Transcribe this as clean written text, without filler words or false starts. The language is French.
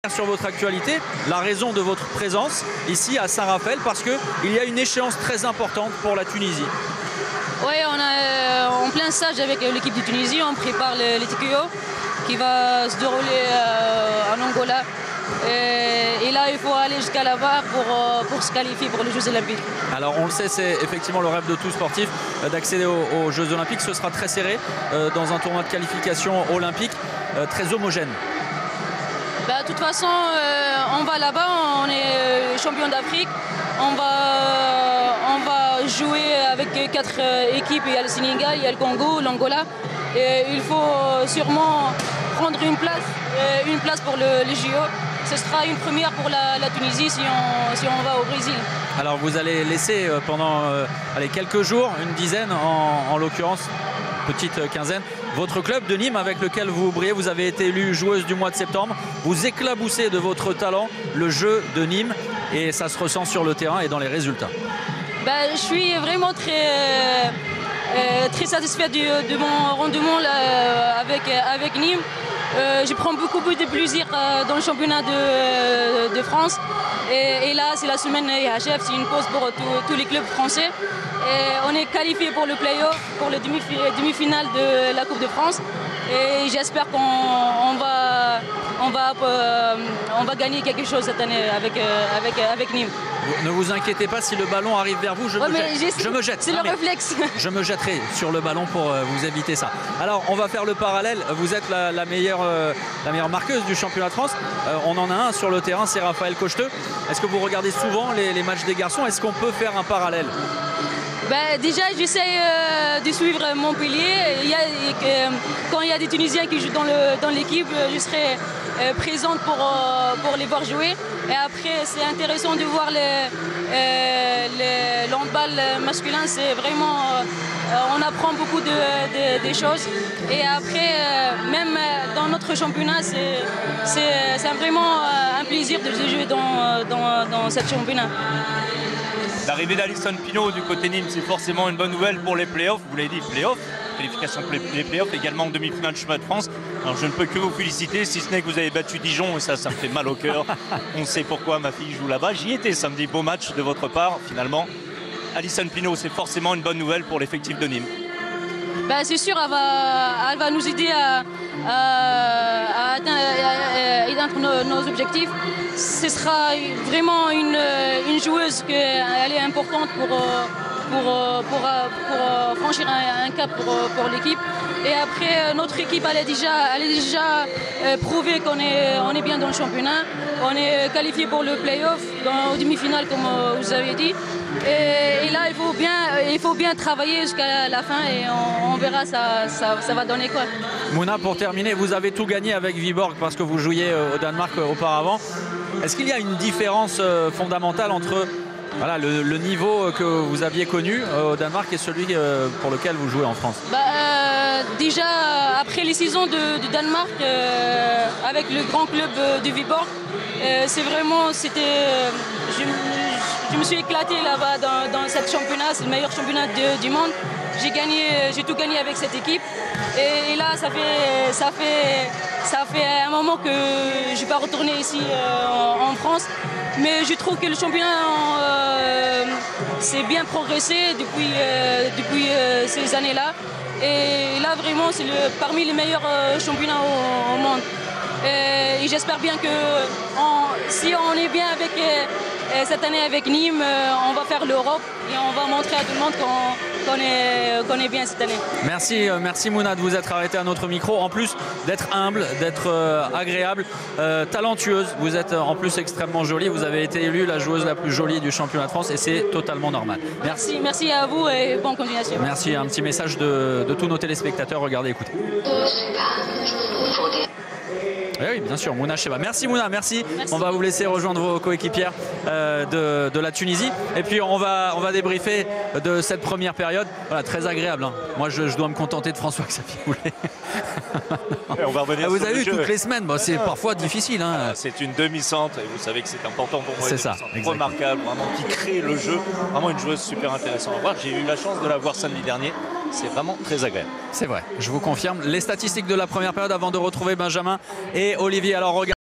Sur votre actualité, la raison de votre présence ici à Saint-Raphaël, parce qu'il y a une échéance très importante pour la Tunisie. Oui, on est en plein stage avec l'équipe de Tunisie, on prépare les TQO qui va se dérouler en Angola. Et là, il faut aller jusqu'à là-bas pour se qualifier pour les Jeux Olympiques. Alors on le sait, c'est effectivement le rêve de tout sportif d'accéder aux Jeux Olympiques. Ce sera très serré dans un tournoi de qualification olympique, très homogène. De toute façon, on va là-bas, on est champion d'Afrique. On va jouer avec 4 équipes. Il y a le Sénégal, il y a le Congo, l'Angola. Et il faut sûrement prendre une place pour les JO. Ce sera une première pour la Tunisie si on va au Brésil. Alors vous allez laisser pendant quelques jours, une dizaine en l'occurrence, petite quinzaine, votre club de Nîmes avec lequel vous brillez. Vous avez été élue joueuse du mois de septembre. Vous éclaboussez de votre talent le jeu de Nîmes et ça se ressent sur le terrain et dans les résultats. Je suis vraiment très satisfaite de mon rendement là, avec Nîmes. Je prends beaucoup de plaisir dans le championnat de France. Et là, c'est la semaine IHF, c'est une pause pour tous les clubs français. Et on est qualifié pour le play-off, pour le demi-finale de la Coupe de France. Et j'espère qu'on va gagner quelque chose cette année avec Nîmes. Ne vous inquiétez pas, si le ballon arrive vers vous, je me jette. C'est le réflexe. Je me jetterai sur le ballon pour vous éviter ça. Alors, on va faire le parallèle. Vous êtes la meilleure marqueuse du championnat de France. On en a un sur le terrain, c'est Raphaël Cocheteux. Est-ce que vous regardez souvent les matchs des garçons? Est-ce qu'on peut faire un parallèle? Déjà, j'essaie de suivre Montpellier. Quand il y a des Tunisiens qui jouent dans l'équipe, je serai présente pour les voir jouer. Et après, c'est intéressant de voir l'handball masculin. C'est vraiment, on apprend beaucoup de choses. Et après, même dans notre championnat, c'est vraiment un plaisir de jouer dans cette championnat. L'arrivée d'Alison Pinault du côté Nîmes, c'est forcément une bonne nouvelle pour les playoffs. Vous l'avez dit, playoffs, qualification pour les playoffs, également en demi-finale du championnat de France. Alors je ne peux que vous féliciter, si ce n'est que vous avez battu Dijon, et ça me fait mal au cœur. On sait pourquoi ma fille joue là-bas. J'y étais samedi, beau match de votre part, finalement. Alison Pinault, c'est forcément une bonne nouvelle pour l'effectif de Nîmes. C'est sûr, elle va nous aider à atteindre nos objectifs. Ce sera vraiment une joueuse elle est importante pour franchir un cap pour l'équipe. Et après, notre équipe, elle est déjà prouvé qu'on est bien dans le championnat. On est qualifié pour le play-off, aux demi-finales, comme vous avez dit. Et là, il faut bien travailler jusqu'à la fin et on verra ça va donner quoi. Mouna, pour terminer, vous avez tout gagné avec Viborg parce que vous jouiez au Danemark auparavant. Est-ce qu'il y a une différence fondamentale entre le niveau que vous aviez connu au Danemark et celui pour lequel vous jouez en France? Déjà, après les saisons de Danemark, avec le grand club de Viborg, je me suis éclaté là-bas dans cette championnat. C'est le meilleur championnat du monde. J'ai tout gagné avec cette équipe. Et là, ça fait un moment que je ne vais pas retourner ici en France. Mais je trouve que le championnat s'est bien progressé depuis ces années-là. Et là, vraiment, c'est parmi les meilleurs championnats au monde. Et j'espère bien que si on est bien cette année avec Nîmes, on va faire l'Europe et on va montrer à tout le monde qu'on est bien cette année. Merci Mouna de vous être arrêté à notre micro. En plus d'être humble, d'être agréable, talentueuse, vous êtes en plus extrêmement jolie. Vous avez été élue la joueuse la plus jolie du championnat de France et c'est totalement normal. Merci à vous et bonne continuation. Merci, un petit message de tous nos téléspectateurs. Regardez, écoutez. Oui, bien sûr, Mouna Cheba. Merci Mouna, merci. On va vous laisser rejoindre vos coéquipières de la Tunisie. Et puis on va débriefer de cette première période. Voilà, très agréable. Hein. Moi, je dois me contenter de François-Xavier Boulet. On va revenir vous avez vu toutes les semaines, c'est parfois difficile. Hein. C'est une demi-centre et vous savez que c'est important pour moi. C'est ça, remarquable, vraiment, qui crée le jeu. Vraiment une joueuse super intéressante à voir. J'ai eu la chance de la voir samedi dernier. C'est vraiment très agréable. C'est vrai, je vous confirme. Les statistiques de la première période avant de retrouver Benjamin et Olivier. Alors, regardez.